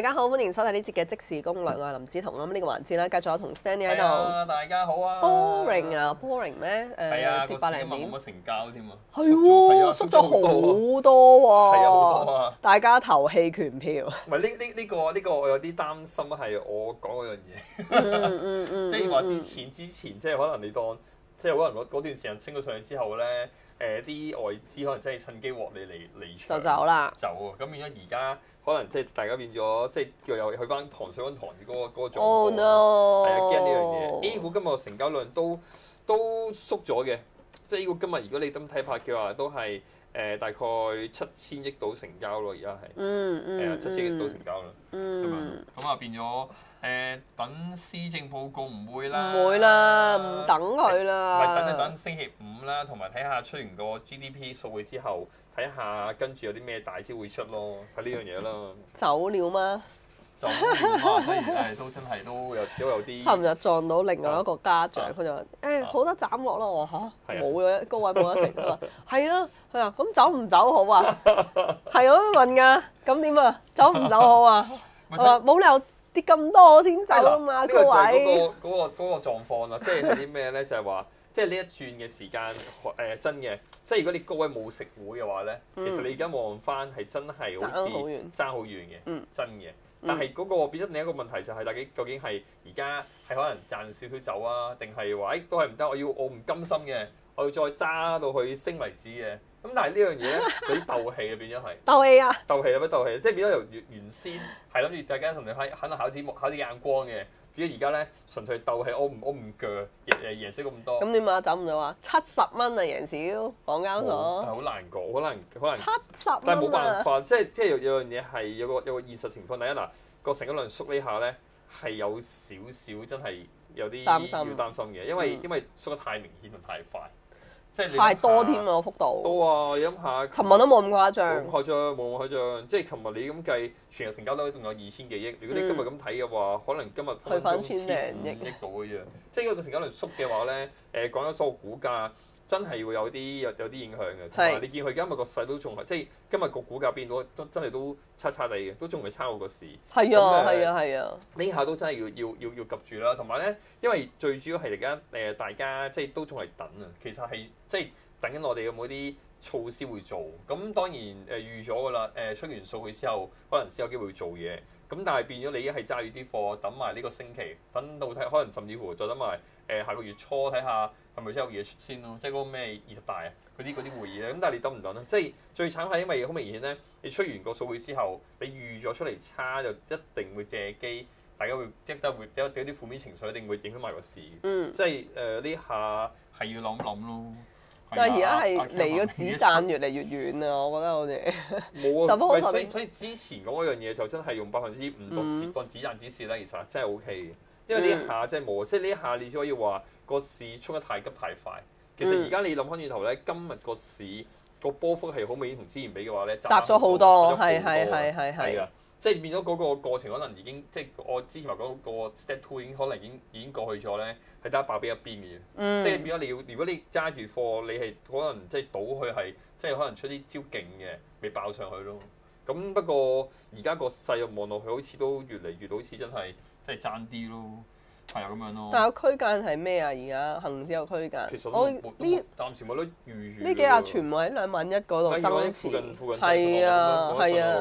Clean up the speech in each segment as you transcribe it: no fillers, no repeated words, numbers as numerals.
大家好，歡迎收睇呢節嘅即時攻略，我係林子彤。咁呢個環節咧，繼續有同 Stanley 喺度。 大家好啊 boring 啊，boring 咩？ 係啊， 跌個市今日百零點冇乜成交添啊。 係喎，縮咗好多喎。 係啊，好多啊。 大家投棄權票。 唔係呢個我有啲擔心係我講嗰樣嘢。即係話之前，即係可能你當即係可能嗰段時間升咗上去之後咧，啲外資可能真係趁機獲利離場就走啦。 走啊！咁變咗而家。可能即係大家變咗，即係叫又去翻糖水滾糖嗰個狀況。 Oh no！ 係啊，驚呢樣嘢。A 股今日個成交量都縮咗嘅，即係 A 股今日如果你咁睇法嘅話，都係大概7000億到成交咯，而家係。7000億到成交啦。咁啊變咗等施政報告唔會啦。 唔會啦，唔等佢啦。 唔係等星期五啦，同埋睇下出完個 GDP 數據之後。睇下跟住有啲咩大招會出咯，睇呢樣嘢啦。走了嗎？ 走了啊！所以都真係都有啲。 尋日撞到另外一個家長，佢就話：好得斬獲咯！我話嚇冇嘅，高位冇得食。佢話係啊，佢話咁走唔走好啊？係我都問㗎，咁點啊？走唔走好啊？我話冇理由跌咁多先走啊嘛，高位。 呢個就係嗰個狀況啦，即係啲咩咧？就係話。即係呢一轉嘅時間，真嘅。即係如果你高位冇食糊嘅話咧，其實你而家望翻係真係好似爭好遠嘅，真嘅。但係嗰個變咗另一個問題就係，大家究竟係而家係可能賺少少走啊，定係話都係唔得？我唔甘心嘅，我要再揸到佢升為止嘅。咁但係呢樣嘢咧，有啲鬥氣啊，變咗係鬥氣啊！ 鬥氣有乜鬥氣？即係變咗由原先係諗住大家同你肯考啲眼光嘅。如果而家咧純粹鬥氣，我唔鋸贏識咁多。咁點啊？走唔走啊？70蚊啊，贏少港交所。 但係好難講，可能。 70蚊但係冇辦法，即係有樣嘢係有個現實情況。第一嗱，個成交量縮呢下咧係有少少真係有啲要擔心嘅，因為縮得太明顯同太快。即係太多添啊！幅度多啊！你諗下， 尋日都冇咁誇張。 冇咁誇張，冇咁誇張。即係尋日你咁計，全日成交都仲有2000幾億。如果你今日咁睇嘅話，可能今日去翻 1000零億到嘅啫。即係如果個成交量縮嘅話咧，講緊所有股價真係會有啲影響嘅。同埋你見佢今日個勢都仲係，即係今日個股價變到真係都差地嘅，都仲未差過個市。 係啊！ 呢下都真係要及住啦。同埋咧，因為最主要係而家大家即係都仲係等啊。其實係即係等緊我哋有冇啲措施會做。咁當然預咗㗎啦。出完數據之後，可能先有機會做嘢。咁但係變咗你一係揸住啲貨，等埋呢個星期，等到睇，可能甚至乎再等埋下個月初睇下係咪真係有嘢出先咯。即係嗰個咩20大啊嗰啲會議咧。咁但係你等唔等咧？即係最慘係因為好明顯咧，你出完個數據之後，你預咗出嚟差，就一定會借機，大家會有啲負面情緒，一定會影響埋個市。即係呢下係要諗咯。 但係而家係離個止賺越嚟越遠啊！我覺得我哋冇啊，所以之前講嗰樣嘢就真係用5%當止賺止蝕咧，其實真係 O K 嘅。因為呢一下真係冇，即係呢一下你只可以話個市衝得太急太快。其實而家你諗翻轉頭咧，今日個市個波幅係好明顯同之前比嘅話咧，窄咗好多，係啊。即係變咗嗰個過程，可能已經即係我之前話講個 step 2已經可能已經過去咗咧，係得100比一邊嘅嘢。即係變咗如果你揸住貨，你係可能即係賭佢係即係可能出啲招勁嘅，未爆上去咯。咁不過而家個勢又望落去，好似都越嚟越好似真係即係爭啲咯。係啊，咁樣咯。 但係個區間係咩啊？而家恆指有區間。 其實我暫時冇得預。 呢幾日全部喺21000嗰度增持。係啊，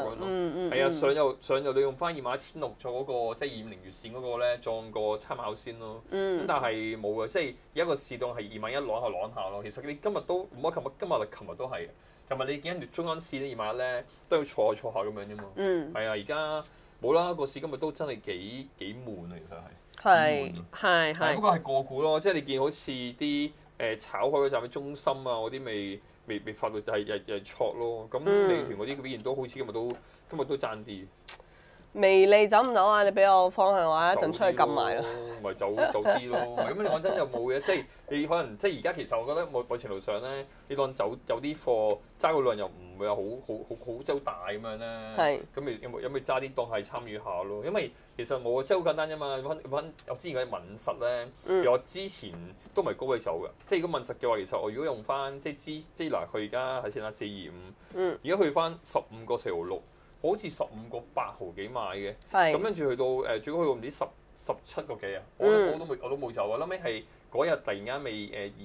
上就你用翻21600做嗰個即係250月線嗰個咧，當個參考先咯。咁但係冇嘅，即係而家個市檔係21000啷下咯。其實你今日都唔好，琴日都係。琴日你見緊中間線咧21000咧，都要坐下咁樣啫嘛。係啊，而家冇啦，個市今日都真係幾悶啊，其實係。 係， 不過係個股咯，即係你見好似啲炒開嗰陣嘅中心啊，嗰啲未發到就係挫咯。咁美團嗰啲表現都好似今日都爭啲。微利走唔走啊？你俾我方向話一陣出去撳埋啦。咪走啲咯。咁你講真又冇嘅，即係你可能即係而家其實我覺得某程度上咧，你當走啲貨揸個量又唔會話好周大咁樣咧。係。咁咪有冇揸啲當係參與下咯？因為其實冇即係好簡單啫嘛。我之前嗰啲敏實咧，我之前都唔係高位走嘅。即係如果敏實嘅話，其實我如果用翻即係嗱，佢而家係先啦425。而家去翻15個4毫6。 好似15.8幾買嘅， 係咁跟住去到最高去到唔知17個幾啊，我都冇走啊，後尾係嗰日突然間未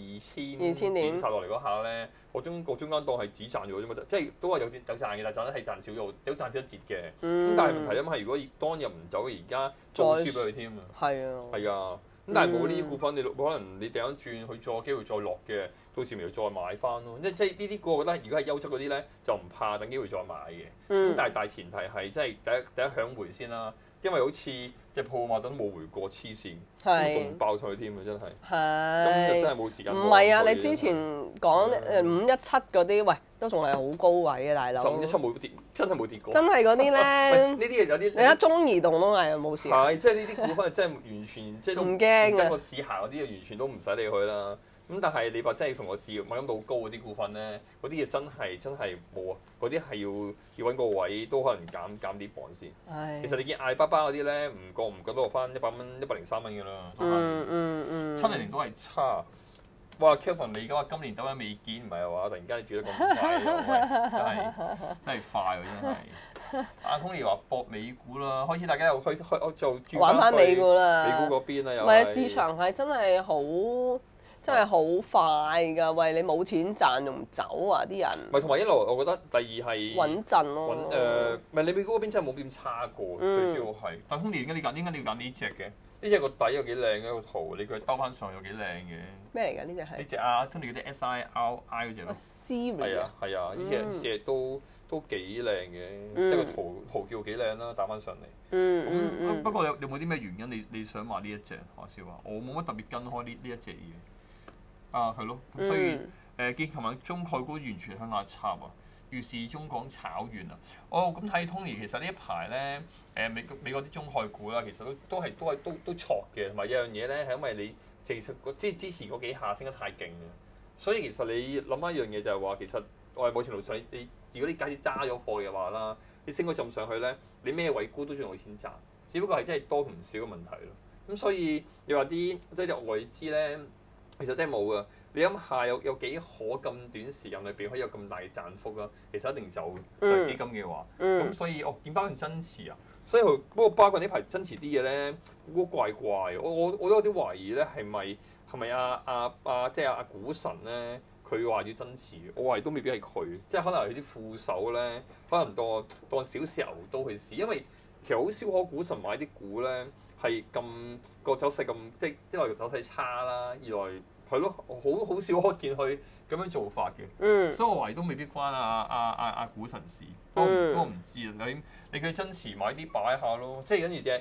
2000點殺落嚟嗰下咧，我中間當係只賺咗啫嘛，即係都話有賺嘅，但係賺得係賺少咗，有賺少一截嘅。咁但係問題因為如果當日唔走，而家仲輸俾佢添啊。 係啊， 係啊。咁但係冇呢啲股份，你可能你突然間轉，佢再有機會再落嘅，到時咪又再買翻咯。即係呢啲股，我覺得如果係優質嗰啲咧，就唔怕等機會再買嘅。咁但係大前提係即係第一響回先啦，因為好似隻鋪馬等冇回過黐線，仲爆上去添啊！真係，咁就真係冇時間。 唔係啊，你之前講517嗰啲，喂都仲係好高位嘅大佬。 517冇跌，真係冇跌過。 真係嗰啲咧， 呢啲有啲。 你睇中移動都係冇事。 係，即係呢啲股份真係完全即係都唔驚跟個市行嗰啲，完全都唔使理佢啦。咁但係你話真係同個市敏感度高嗰啲股份咧，嗰啲嘢真係冇啊！嗰啲係要揾個位都可能減啲磅先。其實你見阿里巴巴嗰啲咧，唔覺都落翻100蚊、103蚊㗎啦。700都係差。哇 Kevin 你而家話今年等緊未見，唔係話突然間你住得咁快真係快喎真係。阿 Tony 話搏美股啦，開始大家又開就轉玩翻美股啦， 美股嗰邊啦又。 唔係啊，市場係真係好快㗎，喂！你冇錢賺仲唔走啊？啲人唔係同埋一路，我覺得第二係穩陣咯。 唔係你美股嗰邊真係冇點差過，最主要係。但係Tony點解你要揀呢隻嘅？呢隻個底有幾靚嘅個圖，你佢兜翻上有幾靚嘅。 咩嚟㗎？呢隻係？ 呢隻Tony 嗰啲 SIRI 嗰隻咯。 Siri 係啊，呢隻都幾靚嘅，即係個圖叫幾靚啦，打翻上嚟。不過有冇啲咩原因你想買呢一隻？話笑話，我冇乜特別跟開呢一隻嘢。係咯，咁所以見琴日中概股完全向下插啊，於是中港炒完啦。咁睇 Tony 其實呢一排咧，美國啲中概股啦，其實都挫嘅，同埋有樣嘢咧係因為你其實即係之前嗰幾下升得太勁啊，所以其實你諗翻一樣嘢就係話，其實我係某程度上你如果你假設揸咗貨嘅話啦，你升嗰浸上去咧，你咩位沽都仲有錢賺，只不過係真係多同少嘅問題咯。咁所以你話啲即係啲外資咧。其實真係冇噶，你諗下有幾可咁短時間裏邊可以有咁大嘅賺幅啊？其實一定走嘅，基金嘅話。咁所以見包括增持啊，所以不過包括呢排增持啲嘢咧，估怪怪。我都有啲懷疑咧，係咪即係阿股神咧，佢話要增持，我懷疑都未必係佢，即係可能係啲副手咧，可能當小試牛刀去試，因為其實好少可股神買啲股咧。係咁個走勢咁，即係一來個走勢差啦，二來係咯，好少可見佢咁樣做法嘅。所以我懷疑都未必關阿股神事。不過我唔知啊，你佢增持買啲擺下咯，即係跟住隻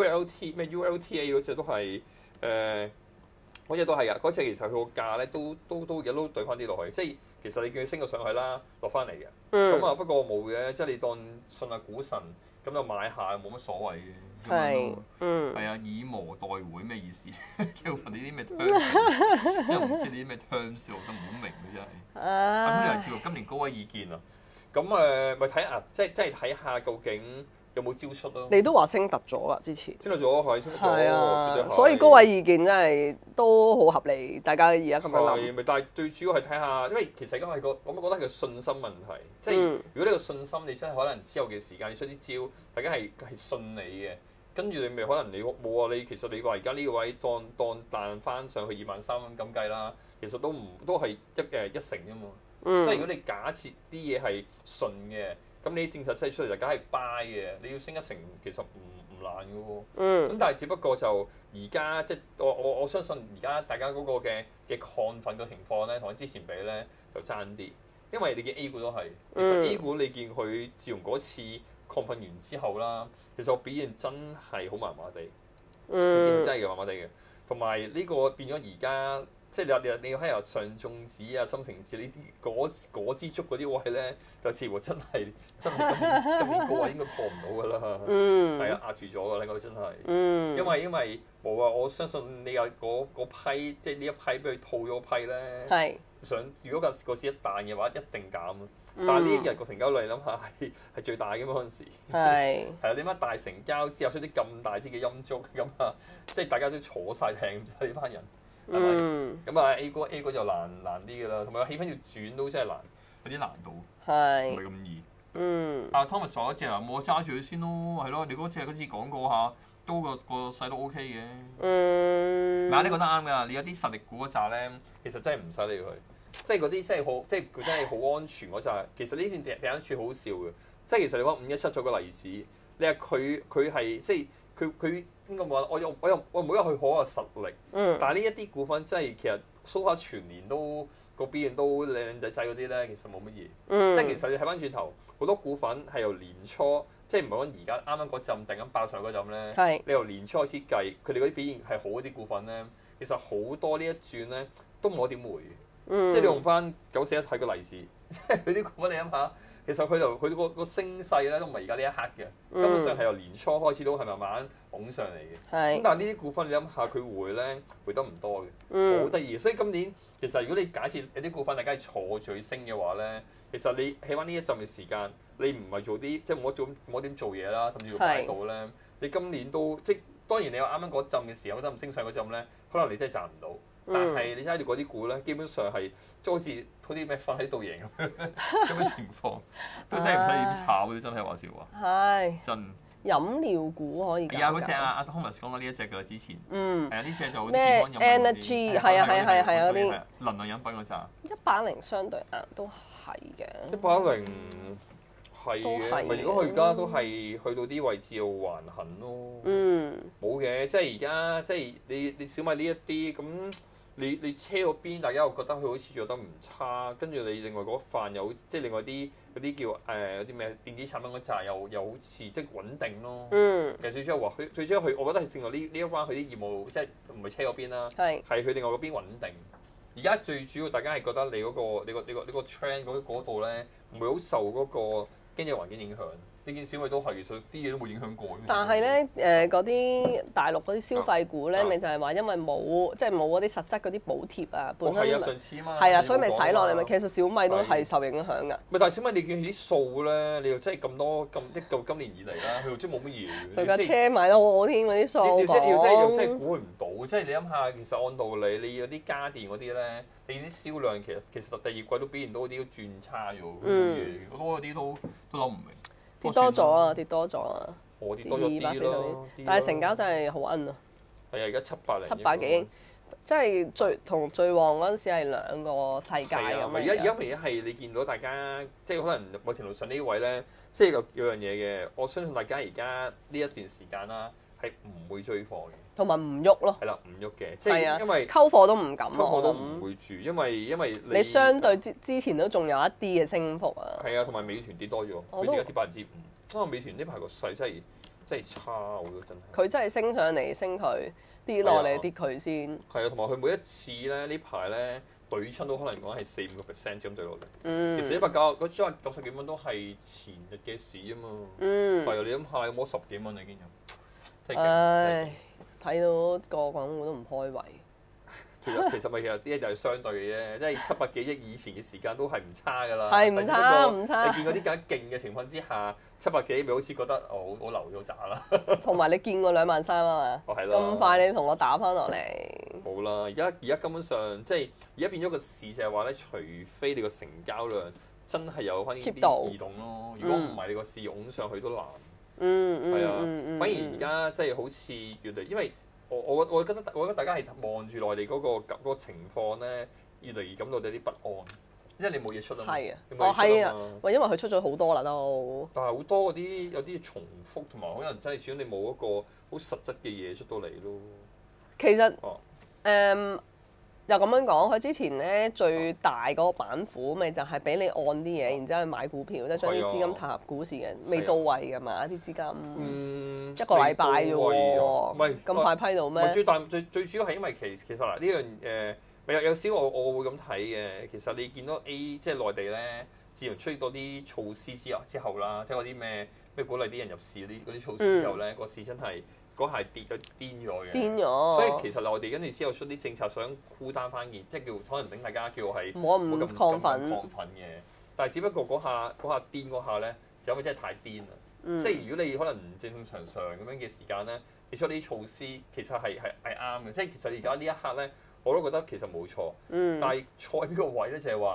ULTA 嗰隻都係嗰隻都係噶，嗰隻其實佢個價咧都而家都對翻啲落去，即係其實你叫佢升咗上去啦，落翻嚟嘅。咁不過冇嘅，即係你當信下股神咁就買下冇乜所謂嘅。係啊，以磨代會咩意思？叫份呢啲咩 terms， 即係唔知呢啲咩 terms，我都唔好明嘅真係。阿Tony又叫今年高位意見啊，咁咪睇下，即係睇下究竟有冇招出咯。你都話升突咗啦，之前。升突咗係升突咗，絕對係。所以高位意見真係都好合理，大家而家咁樣諗。係咪？但係最主要係睇下，因為其實而家係我覺得係個信心問題。即係如果呢個信心你真係可能之後嘅時間你出啲招，大家係信你嘅。跟住你咪可能你冇啊！你其實你話而家呢個位當彈翻上去23,000蚊咁計啦，其實都係一成啫嘛。即係如果你假設啲嘢係順嘅，咁你啲政策出嚟就梗係 buy 嘅。你要升一成其實唔難嘅喎。咁但係只不過就而家即係我相信而家大家嗰個嘅亢奮嘅情況咧，同之前比咧就爭啲。因為你見 A 股都係，其實 A 股你見佢自從嗰次亢奮完之後啦，其實我表現真係好麻麻地，真係麻麻地嘅。同埋呢個變咗而家，即係你喺由上證指啊、深成指呢啲果支竹嗰啲位咧，就似乎真係今年高位應該破唔到㗎啦。係啊，壓住咗㗎，應該真係。因為冇啊，我相信你有嗰批，即係呢一批俾佢套咗批咧。如果個市一彈嘅話，一定減啊！但係呢一日個成交量諗下係最大嘅嘛嗰陣時。係啊，你乜大成交之後出啲咁大支嘅陰燭咁啊，即係大家都坐晒艇呢班人，係咪？咁啊 A 股就難啲㗎啦，同埋個氣氛要轉都真係難，有啲難度，唔係咁易。 阿 Thomas 嗰隻啊，冇揸住佢先咯，係咯，你嗰次講過下，都個勢都 OK 嘅。嗱，你覺得啱㗎，你有啲實力股嗰扎咧，其實真係唔使理佢，即係嗰啲真係好，即係佢真係好安全嗰扎。其實呢段第一處好笑嘅，即係其實你講517做個例子，你話佢係即係佢應該話我唔好話佢好有實力，但係呢一啲股份真係其實 so far 全年都個表現都靚仔仔嗰啲咧，其實冇乜嘢。即係其實你睇翻轉頭，好多股份係由年初，即係唔係講而家啱啱嗰陣突然間爆上嗰陣咧，你由年初開始計，佢哋嗰啲表現係好嗰啲股份咧，其實好多呢一轉咧都冇點回嘅。即係你用翻941睇個例子，即係佢啲股份你諗下。其實佢個升勢咧都唔係而家呢一刻嘅，根本上係由年初開始都係慢慢拱上嚟嘅。咁但係呢啲股份你諗下佢回咧回得唔多嘅，好得意。所以今年其實如果你假設有啲股份大家係坐住升嘅話咧，其實你起碼呢一陣嘅時間，你唔係做啲即係冇點做嘢啦，甚至要擺到咧，你今年都即當然你話啱啱嗰陣嘅時候，嗰陣升上嗰陣咧，可能你真係賺唔到。但係你睇住嗰啲股咧，基本上係即好似嗰啲咩瞓喺度贏咁嘅情況，都真係唔使點炒嘅，真係話笑話。係真。飲料股可以搞。係啊，嗰隻阿 Thomas 講過呢一隻㗎之前。係啊，呢隻就好健康飲品嗰啲。係啊嗰啲。能量飲品嗰扎。110相對硬都係嘅。110係嘅，咪如果佢而家都係去到啲位置又橫行咯。冇嘅，即係而家即係你小米呢一啲咁。你車嗰邊，大家又覺得佢好似做得唔差，跟住你另外嗰範又即係另外啲嗰啲叫嗰啲咩電子產品嗰扎又好似即係穩定咯。其實最主要話佢最主要佢，我覺得係正話呢一彎佢啲業務即係唔係車嗰邊啦，係佢另外嗰邊穩定。而家最主要大家係覺得你嗰個 trend 嗰度咧唔會好受嗰個經濟環境影響。呢件小米都係，其實啲嘢都冇影響過。但係咧，嗰啲大陸嗰啲消費股咧，咪就係話因為冇即係冇嗰啲實質嗰啲補貼啊，本身上次啊嘛，係啊，所以咪使落嚟咪。其實小米都係受影響㗎。咪但係小米你見佢啲數咧，你又真係咁多咁一嚿今年以嚟啦，佢又真係冇乜嘢。佢架車賣得好好添嗰啲數。你真係估佢唔到，即係你諗下，其實按道理你有啲家電嗰啲咧，你啲銷量其實第二季都表現到啲轉差咗，冇嘢。好多嗰啲都諗唔明。跌多咗啊！跌多咗啊！我跌多咗啲咯，但係成交真係好奀啊！係啊，而家700幾億，即係最旺嗰陣時係兩個世界咁樣。而家唯一係你見到大家，即係可能某程度上呢位咧，即係有樣嘢嘅。我相信大家而家呢一段時間啦，係唔會追貨嘅，同埋唔喐咯。係啦，唔喐嘅，即係因為溝貨都唔敢，溝貨都唔會住，因為你相對之前都仲有一啲嘅升幅啊。係啊，同埋美團跌多咗，佢而家跌5%。啊，美團呢排個勢真係差，我覺得真係。佢真係升上嚟升佢，跌落嚟跌佢先。係啊，同埋佢每一次咧呢排咧對親都可能講係4-5% 咁對落嚟。其實190幾蚊都係前日嘅市啊嘛。係啊，你諗下有冇10幾蚊已經有？唉，睇到個港股都唔開胃。其實啲嘢就係相對嘅啫，即係700幾億以前嘅時間都係唔差㗎啦。係唔差唔差。你見嗰啲更加勁嘅情況之下，700幾咪好似覺得我留咗渣啦。同埋你見過23000啊嘛？哦，係咯。咁快你同我打翻落嚟？冇啦，而家根本上即係而家變咗個市就係話咧，除非你個成交量真係有翻啲移動咯，如果唔係你個市湧上去都難。係啊，反而而家即係好似越嚟，因為我覺得大家係望住內地嗰個情況咧，越嚟越感到有啲不安，因為你冇嘢出啊嘛。係啊，係啊，因為佢出咗好多啦都。但係好多嗰啲有啲重複，同埋可能真係始終你冇一個好實質嘅嘢出到嚟咯。其實又咁樣講，佢之前咧最大嗰個板斧咪就係俾你按啲嘢，然之後去買股票，即係將啲資金投入股市嘅，未到位㗎嘛啲資金。一個禮拜啫喎，唔係咁快批到咩？最主要係因為其實嗱呢樣有時我會咁睇嘅。其實你見到即係內地咧，自從出咗啲措施之後啦，即係嗰啲咩鼓勵啲人入市嗰啲措施之後咧，個市真係嗰下跌咗癲咗嘅。癲咗！所以其實內地跟住之後出啲政策想箍單翻件，即係叫可能等大家叫係冇咁亢奮嘅。但係只不過嗰下癲嗰下咧，就因為真係太癲啦。即係如果你可能正正常常咁樣嘅時間咧，你出啲措施其實係啱嘅。即係其實而家呢一刻咧，我都覺得其實冇錯。但係錯喺邊個位咧？就係話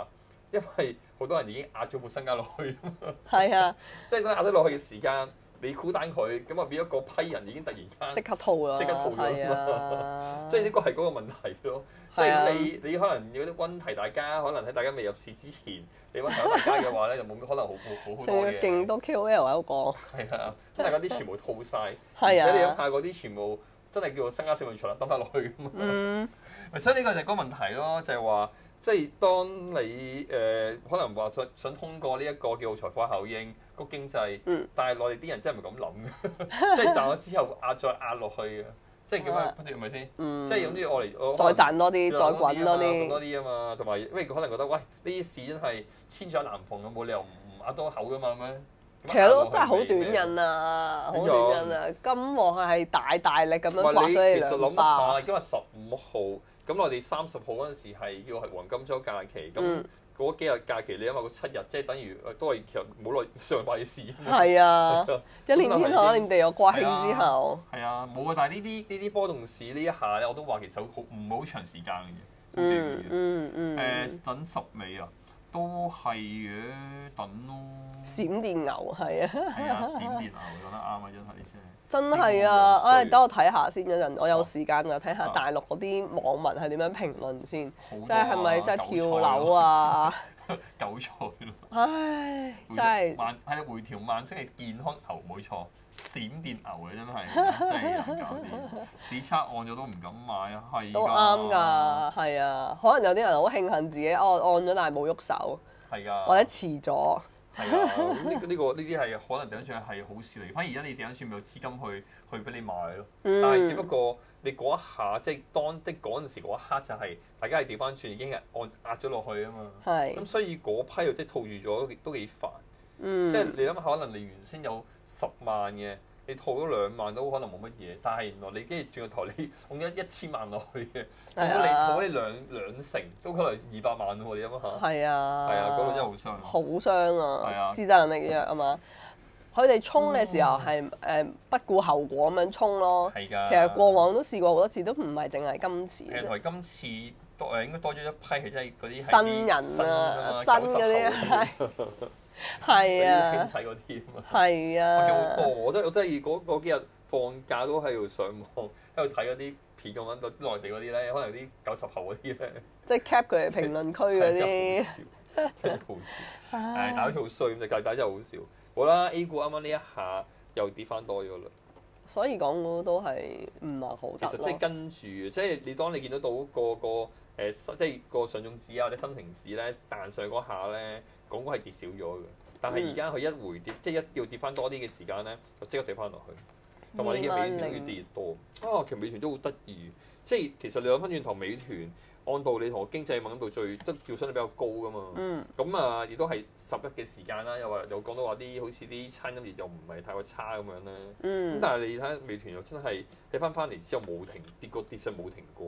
因為好多人已經壓咗副身家落去， 係啊， 即係當壓咗落去嘅時間，你箍單佢，咁啊變咗嗰批人已經突然間即刻套啦， 即刻套咗係啊， 即係呢個係嗰個問題咯。即係啊係你可能有啲溫提大家，可能喺大家未入市之前，你溫提大家嘅話咧，就冇可能好多嘢。 勁多 KOL 喺度講。 係啊，咁大家啲全部套晒，而係啊且你諗下嗰啲全部真係叫做身家性命財啦，抌翻落去㗎嘛。 嗯， 所以呢個就係嗰個問題咯，就係話，即係當你可能話想通過呢一個叫做財富效應個經濟，但係內地啲人真係唔係咁諗嘅，即係賺咗之後再壓落去嘅。即係叫咩？係咪先？即係總之我嚟再賺多啲，再滾多啲， 多啲啊嘛。同埋因為佢可能覺得，喂，呢啲事真係千載難逢啊，冇理由唔壓多口噶嘛咁樣。 其實都真係好短癮啊，好短癮啊！金鑊係大力咁樣刮咗你兩巴。 今日15號，咁我哋30號嗰陣時係叫係黃金週假期，咁嗰幾日假期你因為個7日，即係等於都係其實冇耐上禮拜嘅事。 係啊，一年天堂一年地，有國慶之後。 係啊，冇啊！但係呢啲波動市呢一下咧，我都話其實好唔係好長時間嘅嘢。等10尾啊，都係嘅，等咯。 閃電牛係啊。 係啊，閃電牛講得啱啊，真係先。 真係啊！唉，等我睇下先，有陣我有時間就睇下大陸嗰啲網民係點樣評論先，即係係咪真係跳樓啊？ 韭菜咯！ 唉，真係係回調慢升係健康牛冇錯，閃電牛嘅真係真係難搞啲。市測按咗都唔敢買啊，係都啱㗎，係啊，可能有啲人好慶幸自己按咗但係冇喐手， 係㗎， 或者遲咗。 係啊，咁呢啲係可能第一轉係好事嚟，反而而家你第一轉咪有資金去俾你買咯。但係只不過你嗰一下即係當的嗰陣時嗰一刻就係大家係調翻轉已經係壓咗落去啊嘛。係。咁所以嗰批又即係套住咗都幾煩。即係你諗下，可能你原先有10萬嘅，你套咗2萬都可能冇乜嘢，但係原來你跟住轉個頭你用咗1000萬落去嘅，套你兩成都可能200萬喎，你諗下。係啊。係啊，嗰度真係好傷。 好傷啊！ 係啊。 自制能力弱啊嘛。佢哋衝嘅時候係不顧後果咁樣衝咯。係㗎。其實過往都試過好多次，都唔係淨係今次。 同埋今次應該多咗一批係真係嗰啲新人啊，新嗰啲係。係啊， 經濟嗰啲啊嘛， 係啊， 好多，我真係嗰幾日放假都喺度上網，喺度睇嗰啲片咁樣，內地嗰啲咧，可能啲90後嗰啲咧， 即係 cap 佢哋評論區嗰啲， 真係好笑，但係好似好衰咁，就大家真係好笑。好啦，A 股啱啱呢一下又跌翻多咗啦，所以港股都係唔係好得。 其實即係跟住，即係當你見得到個即係個上證指啊或者深成指咧彈上嗰下咧。港股係跌少咗嘅，但係而家佢一回跌，即係一要跌翻多啲嘅時間咧，就即刻跌翻落去。同埋你嘅美團越跌越多。啊，其實美團都好得意，即係其實你諗翻轉頭，美團按道理同個經濟敏感度都叫相對比較高噶嘛。咁啊，亦都係11嘅時間啦，又講到話啲好似啲餐飲業又唔係太過差咁樣咧。咁但係你睇美團又真係睇翻嚟之後冇停跌過，跌上冇停過。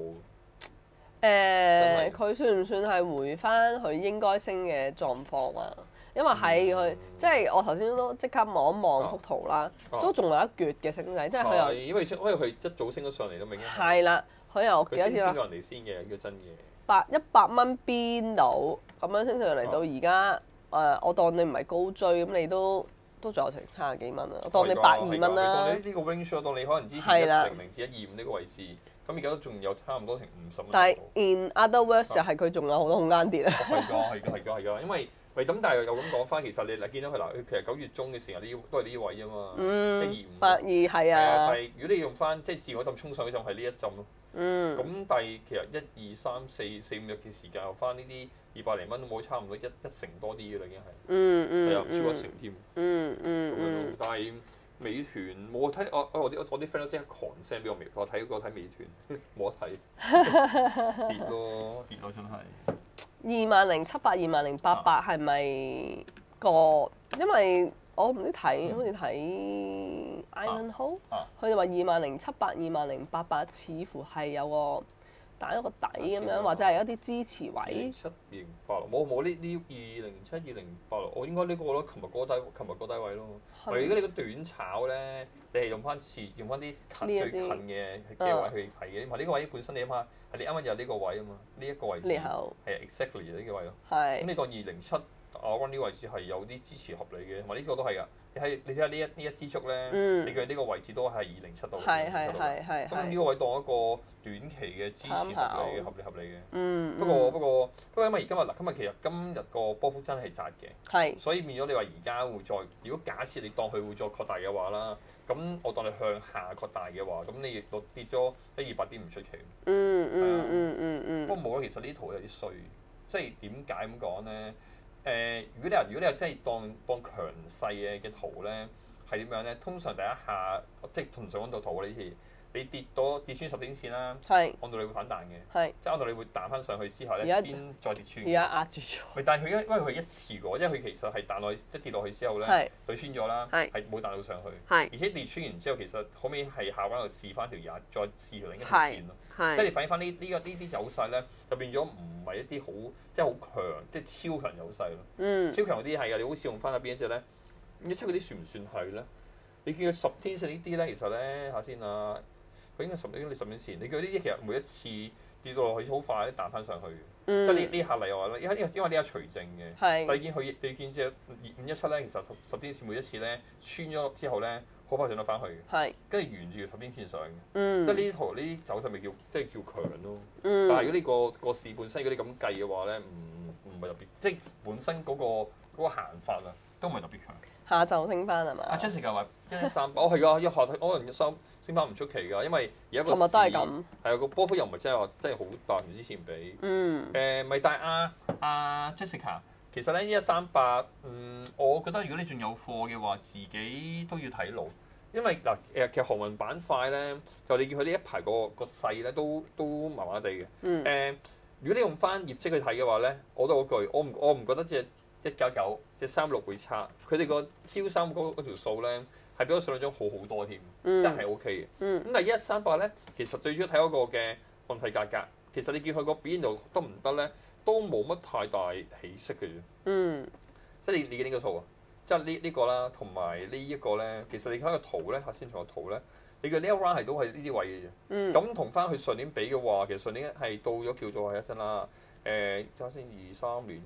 佢算唔算係回翻佢應該升嘅狀況啊？因為喺佢即係我頭先都即刻望一望幅圖啦，都仲有一撅嘅升勢，即係佢又因為佢一早升咗上嚟都已經係啦，佢又幾多次啦？ 升過人哋先嘅，呢個真嘅。 100蚊邊度咁樣升上嚟到而家我當你唔係高追咁，你都仲有成30幾蚊啊！我當你120蚊啦。 當你呢個 range， 當你可能之前100至125呢個位置。咁而家都仲有差唔多成50蚊。 但係 in other words 就係佢仲有好多空間跌啊。 係㗎，因為咁，但係又咁講翻，其實你嗱見到佢嗱，其實9月中嘅時候都係呢位啊嘛，125。120係啊。但係如果你用翻即係自我浸衝上去就係呢一浸咯。咁但係其實1、2、3、4、5日嘅時間，翻呢啲200零蚊都冇，差唔多一成多啲嘅啦，已經係。係啊，超過1成添。但係美團冇睇，我啲 friend 都即刻狂 send 俾我睇美團冇得睇，跌咯真係。 20,700、20,800係咪個？因為我唔知睇，好似睇 Ivanhoe，佢哋話20,700、20,800似乎係有個彈一個底咁樣，或者係一啲支持位。 2007、2008冇呢2007、2008我應該呢個咯，琴日嗰低位咯。如果你個短炒咧，你係用翻啲最近嘅位去睇嘅，因為呢個位本身你諗下係你啱啱有呢個位啊嘛，呢一個位置係 exactly 呢個位咯。咁你當2007。我講呢個位置係有啲支持合理嘅，同埋呢個都係㗎。你睇下呢一支燭咧，你嘅呢個位置都係2007度。 係。 咁呢個位當一個短期嘅支持合理嘅。不過因為今日其實今日個波幅真係窄嘅。所以變咗你話而家會再，如果假設你當佢會再擴大嘅話啦，咁我當你向下擴大嘅話，咁你亦都跌咗100點唔出奇。不過冇啦，其實呢圖有啲衰，即係點解咁講咧？如果你係真係當強勢嘅圖咧，係點樣咧？通常第一下即係同上嗰度圖呢次，你跌穿10點線啦，按道理會反彈嘅，即係按道理會彈翻上去之後咧，先再跌穿。 而家壓住咗。 但係佢因為佢一次過，因為佢其實係彈落去一跌落去之後咧，對穿咗啦，係冇彈到上去，而且跌穿完之後，其實後尾係下翻度試翻條廿，再試條另一條線咯。即係你反映翻呢啲走勢咧，就變咗唔係一啲好即係好強，即係超強走勢咯。超強嗰啲係啊，你好似用翻喺邊一隻咧？117嗰啲算唔算係咧？你見佢10天線呢啲咧，其實咧下先啊，佢應該10點線。你見呢啲其實每一次跌到落去好快，彈翻上去嘅。即係呢下例我話咧，因為呢下除淨嘅。但係你見隻517咧，其實10天線每一次咧穿咗之後咧，好快上到翻去嘅。跟住沿住10天線上嘅。即係呢啲圖呢啲走勢咪叫強咯。但係如果呢個市本身如果你咁計嘅話咧，唔係特別，即係本身嗰個行法啊，都唔係特別強。 下晝升翻係嘛？ 阿 Jessica 話113，係㗎，一下可能113升翻唔出奇㗎，因為而家個市尋日都係咁。 係啊，個波幅又唔係真係話真係好大，同之前比。咪但係阿 Jessica，其實咧138，我覺得如果你仲有貨嘅話，自己都要睇路，因為嗱其實航運板塊咧，就你見佢呢一排個勢咧都麻麻地嘅。如果你用翻業績去睇嘅話咧，我都嗰句，我唔覺得隻199隻36會差，佢哋個 Q3嗰條數咧係比我想象中好多添，真係 OK 嘅。咁但係138咧，其實最主要睇嗰個嘅運費價格，其實你見佢個表現度得唔得咧，都冇乜太大起色嘅啫。即係你見呢個圖啊，即係呢個啦，同埋呢一個咧，其實你睇個圖咧，先同個圖咧，你嘅呢一 round 係都係呢啲位嘅啫。咁同翻佢上年比嘅話，其實上年係到咗叫做係一陣啦。睇下先，2、3年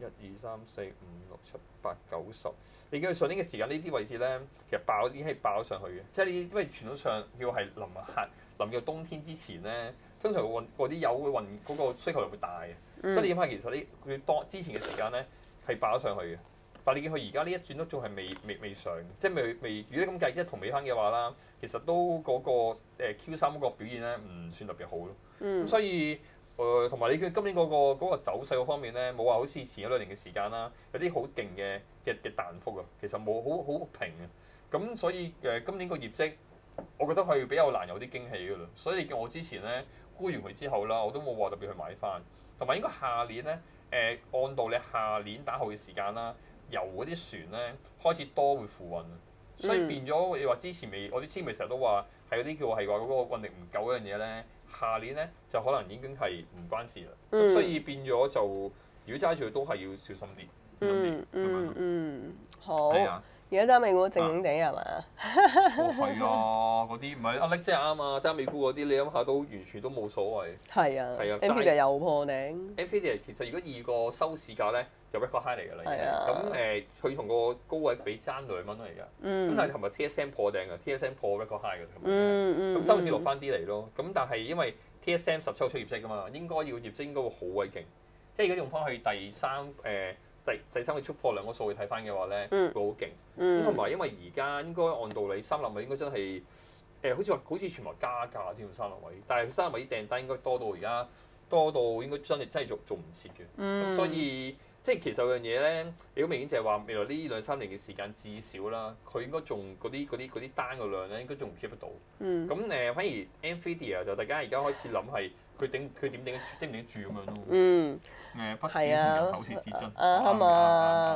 1、2、3、4、5、6、7、8、9、10。你見佢上年嘅時間呢啲位置咧，其實已經係爆咗上去嘅。即係你因為傳統上要係臨到冬天之前咧，通常嗰啲油會運嗰個需求量會大嘅。所以你諗下，其實佢之前嘅時間咧係爆咗上去嘅。但係你見佢而家呢一轉都仲係未上，即係未。如果咁計一同尾翻嘅話啦，其實都嗰個Q3嗰個表現咧唔算特別好咯。咁所以同埋你見今年嗰個走勢嗰方面咧，冇話好似前一2年嘅時間啦，有啲好勁嘅彈幅啊，其實冇好平啊。咁所以今年個業績，我覺得係比較難有啲驚喜㗎啦。所以你見我之前咧沽完佢之後啦，我都冇話特別去買翻。同埋應該下年咧按道理下年打後嘅時間啦，油嗰啲船咧開始多會付運，所以變咗你話之前我啲之前咪成日都話係嗰啲叫係話嗰個運力唔夠嗰樣嘢咧。下年咧就可能已經係唔關事啦，咁所以變咗就如果揸住佢都係要小心啲。 好。而家揸美股靜靜地係嘛？ 係啊，嗰啲唔係阿叻真係啱啊！揸美股嗰啲你諗下都完全都冇所謂。 係啊。Nvidia 又破頂。 Nvidia 其實如果以個收市價咧，就 record high 嚟㗎啦。係啊。咁佢同個高位比爭2蚊嚟㗎。咁但係琴日 TSM 破頂㗎，TSM 破 record high 㗎。咁收市落翻啲嚟咯。咁但係因為 TSM 17號出業績㗎嘛，業績應該會好鬼勁。即係如果用翻去第三個出貨量嗰數去睇翻嘅話咧，會好勁。咁同埋因為而家應該按道理3粒位應該真係好似全部加價添3粒位，但係3粒位啲訂單應該多到而家多到應該真係做唔切嘅。咁所以即係其實有樣嘢咧，你好明顯就係話未來呢2-3年嘅時間至少啦，佢應該仲嗰啲單個量咧應該仲 keep 得到。咁反而 Nvidia 就大家而家開始諗係佢點頂住咁樣咯。不時同人口舌之爭。 啱啊！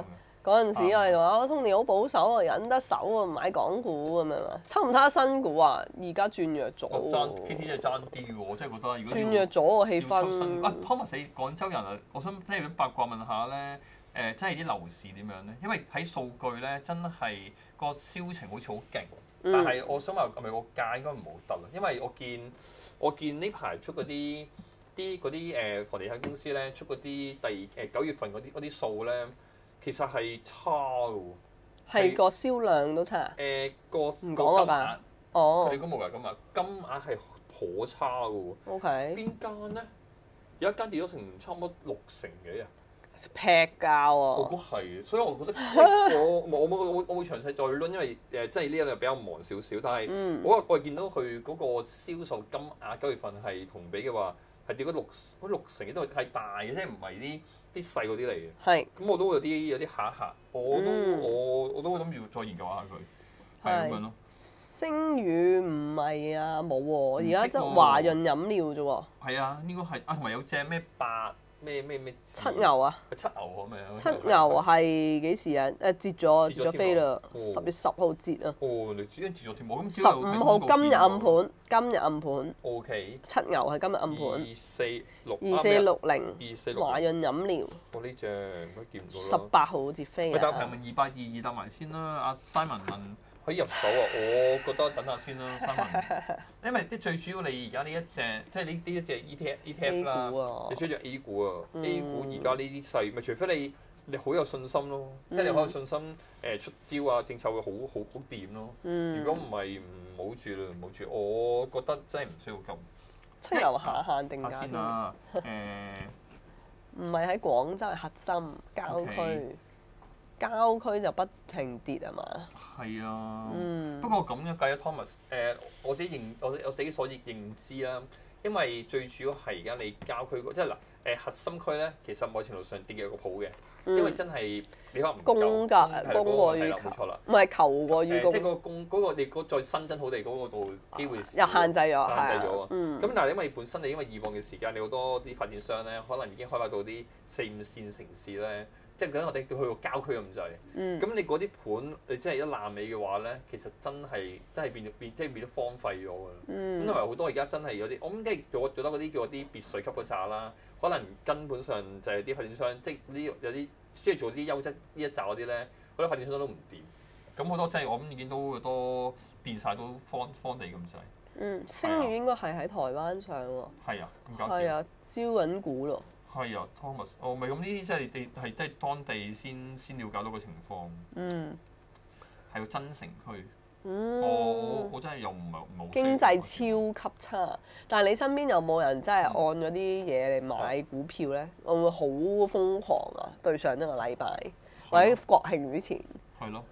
嗰陣時我哋話Tony好保守啊，忍得手啊，唔買港股咁樣嘛。抽唔抽得新股啊？而家轉弱咗喎。 KT 真係爭啲喎，我真係覺得如果轉弱咗個氣氛。 Thomas 你廣州人啊，我想即係八卦問下咧，真係啲樓市點樣咧？因為睇數據咧，真係個銷情好似好勁，但係我想話係咪個價應該唔好得啦？因為我見呢排出嗰啲房地產公司咧，出嗰啲9月份嗰啲數咧，其實係差嘅喎。 係個銷量都差。 唔講啦吧。哦。 你講冇㗎咁啊，金額係頗差嘅喎。 OK。 邊間咧？有一間跌咗成差唔多60幾啊！ 劈價喎。 我估係，所以我覺得我會詳細再論，因為即係呢一兩日比較忙少少，但係我係見到佢嗰個銷售金額9月份係同比嘅話係跌咗60幾，都係大嘅，即係唔係啲細嗰啲嚟嘅。係。咁我都有啲嚇一嚇，我都諗住再研究下佢，係咁樣咯。 星宇唔係啊，冇喎，而家得華潤飲料啫喎。 係啊，應該係啊，同埋有隻咩七牛啊！ 七牛咁樣。 七牛係幾時啊？截咗飛啦！10月10號截啊！ 哦，你已經截咗添喎，咁 15號今日暗盤。 O K。 七牛係今日暗盤。2460。華潤飲料。 我呢隻應該見唔到啦。 18號截飛啊！ 但係問222答埋先啦，阿 Simon 問。可以入手啊！我覺得等下先啦，Simon。因為啲最主要你而家呢一隻，即係呢一隻 ETF 啦，你追住 A 股啊，A 股而家呢啲勢，咪除非你好有信心咯，即係你好有信心出招啊，政策會好掂咯。如果唔係唔好住啦，唔好住。我覺得真係唔需要咁。 七油下限定價先啦， 唔係喺廣州係核心郊區。郊區就不停跌啊嘛，係啊，不過咁樣計咗 Thomas， 我自己所認知啦，因為最主要係而家你郊區即係嗱核心區咧，其實某程度上跌嘅有個譜嘅，因為真係你可能唔夠，供過於求，冇錯啦， 唔係求過於供， 即係嗰個你再新增土地嗰個度機會又限制咗， 咁但係因為本身你因為以往嘅時間，你好多啲發展商咧，可能已經開發到啲4、5線城市咧。即係講我哋叫去個郊區咁滯，咁你嗰啲盤你真係一爛尾嘅話咧，其實真係變咗荒廢咗㗎啦。咁同埋好多而家真係有啲，我諗即係做得嗰啲叫嗰啲別墅級嗰扎啦，可能根本上就係啲發展商，即係呢有啲即係做啲優質呢一紮嗰啲咧，好多發展商都唔掂。咁好多真係我諗已經都好多變晒都荒地咁滯。 星宇應該係喺台灣上喎。 係啊，咁搞笑。 係啊，招緊股咯。係啊 ，Thomas，咪咁呢啲即係你係即係當地先了解到個情況。係個增城區。我真係又唔係冇。經濟超級差，但係你身邊有冇人真係按嗰啲嘢嚟買股票咧？會唔會好瘋狂啊？對上一個禮拜或者國慶之前。 係咯。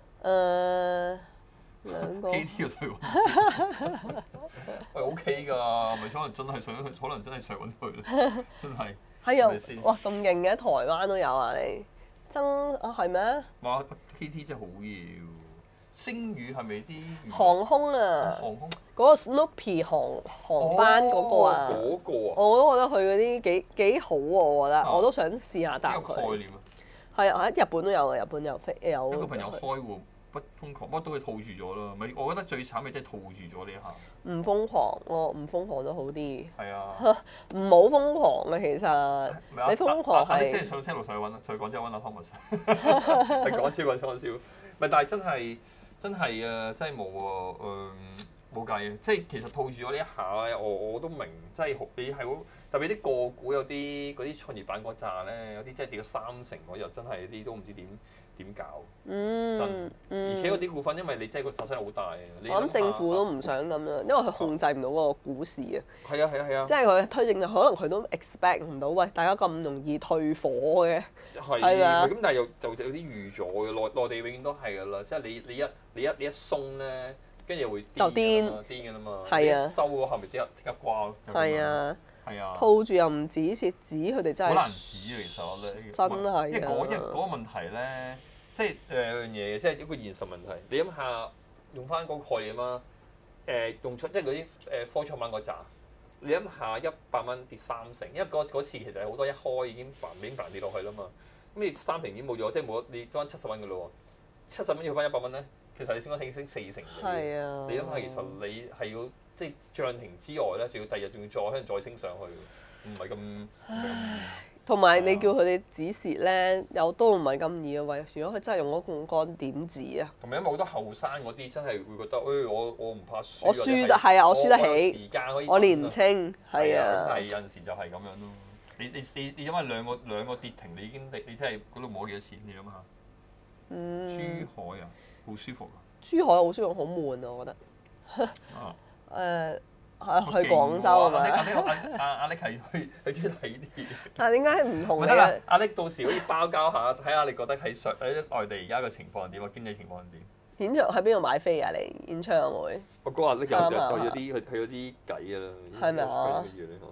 兩個。 KT 又上揾。喂 ，OK 㗎，咪可能真係上揾佢，可能真係上揾佢咧，真係。係啊！ 哇，咁勁嘅，台灣都有啊！你係咩？ 哇 ！KT 真係好嘢喎！星宇係咪啲航空啊？ 航空嗰個 Snoopy 航班嗰個啊？ 嗰個啊！ 我都覺得佢嗰啲幾好喎，我覺得我都想試下搭佢。 概念啊！ 係啊，喺日本都有嘅，日本有飛有。 一個朋友開喎。不瘋狂，不過都係套住咗啦。咪我覺得最慘嘅即係套住咗呢一下。 唔瘋狂，唔瘋狂都好啲。 係啊， 唔好瘋狂嘅其實。你瘋狂係即係上車路上去揾，上廣州揾阿 Thomas。係講笑講笑，咪但係真係啊，真係冇喎，冇計嘅。即係其實套住咗呢一下咧，我都明，即係你係好特別啲個股有啲嗰啲創業板嗰扎咧，有啲真係跌咗30%嗰日，真係啲都唔知點搞，而且嗰啲股份，因為你真係個手勢好大嘅。 我諗政府都唔想咁樣，因為佢控制唔到嗰個股市啊。 係啊。 即係佢推政，可能佢都 expect 唔到，喂，大家咁容易退火嘅。 係啊。咁但係又就有啲預咗嘅，內地永遠都係㗎啦，即係你一鬆咧，跟住會就癲㗎啦嘛。 係啊。 收嗰下咪即刻瓜咯。 係啊。 係啊。 套住又唔止蝕紙，佢哋真係好難止啊！其實我覺得真係啊。 因為嗰個問題咧。即係兩樣嘢嘅，即係一個現實問題。你諗下，用翻嗰個概念啊，用出即係嗰啲科創板嗰扎，你諗下100蚊跌30%，因為嗰次其實好多一開已經跌落去啦嘛。 你三成已經冇咗，即係冇咗你翻70蚊嘅咯喎，70蚊要翻100蚊咧，其實你先講升4成嘅。 係啊。 你諗下，其實你係要即係漲停之外咧，仲要第二日仲要再可能再升上去，唔係咁。 同埋你叫佢哋止蝕咧，又都唔係咁易嘅位。如果佢真係用嗰槓桿點止啊？ 同埋因為好多後生嗰啲真係會覺得，我唔怕輸。 我輸得係啊，我輸得起。 時間可以。 我年青係啊。 但係有陣時就係咁樣咯。你因為兩個跌停，你已經你真係嗰度冇幾多錢，你諗下。珠海啊，好舒服啊！ 珠海好舒服，好悶啊，我覺得。去廣州係咪？ 阿力係去中意睇啲。 但係點解唔同你？ 得啦，阿力到時可以包交下，睇下你覺得喺內地而家個情況係點啊？經濟情況係點？ 演唱喺邊度買飛啊？你演唱會？ 我哥阿力有啲去咗啲計啦。 係咪啊？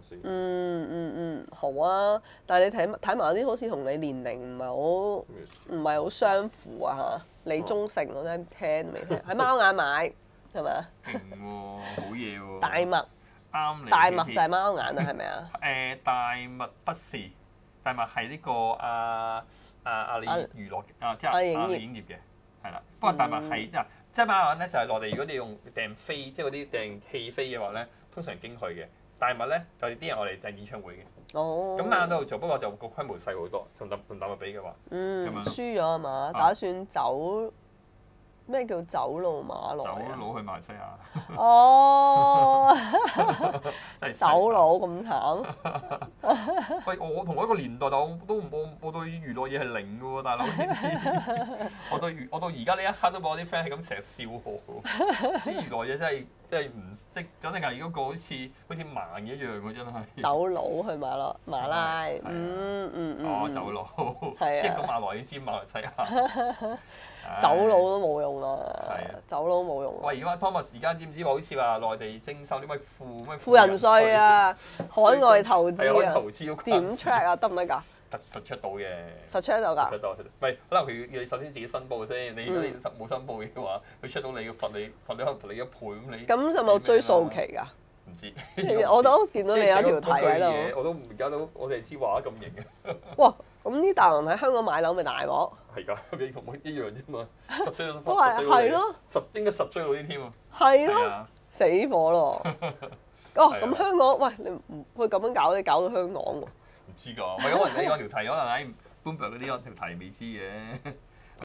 好啊！但係你睇埋啲好似同你年齡唔係好相符啊嚇！李宗盛我真係聽都未聽，喺貓眼買。係咪啊？ 勁喎，好嘢喎！ 大麥啱你。 大麥就係貓眼啊，係咪啊？ 大麥不是，大麥係呢個阿里娛樂即係阿里影業嘅，係啦。不過大麥係即係貓眼咧，就係內地如果你用訂飛，即係嗰啲訂戲飛嘅話咧，通常經佢嘅。大麥咧就係啲人我哋訂演唱會嘅。 哦。咁貓眼都有做，不過就個規模細好多，同大麥比嘅話。 輸咗啊嘛，打算走。咩叫走路馬來啊？ 走佬去馬來西亞。 哦，走佬咁慘。 喂，我同我一個年代，但我對娛樂嘢係零嘅喎，大佬。我到而家呢一刻都俾我啲 friend 係咁成日笑我，啲娛樂嘢真係唔識，簡直係嗰個好似盲一樣喎，真係。走佬去馬拉， 走佬， 即係個馬來已經知馬來西亞。 走佬都冇用啦，走佬冇用。 喂，而家 Thomas 而家知唔知好似話內地徵收啲咩富人稅啊，海外投資啊， 投資點 check 啊？得唔得㗎？ 實 check 到嘅， 實 check 到㗎。 唔係，可能佢要你首先自己申報先。你如果你冇申報嘅話，佢 check 到你嘅罰你可能罰你1倍咁你。 咁有冇追溯期㗎？ 唔知。 我都見到你有條題喺度。 我都而家都我哋知話咁型嘅。 哇！咁啲大陸喺香港買樓咪大鑊？ 係㗎，你同我一樣啫嘛，實追到都係咯， 應該實追到啲添啊。 係咯，死火咯！咁香港，喂，你唔去咁樣搞，你搞到香港喎？ 唔知㗎，唔係因為你嗰條題可能喺 Bloomberg 嗰啲條題未知嘅。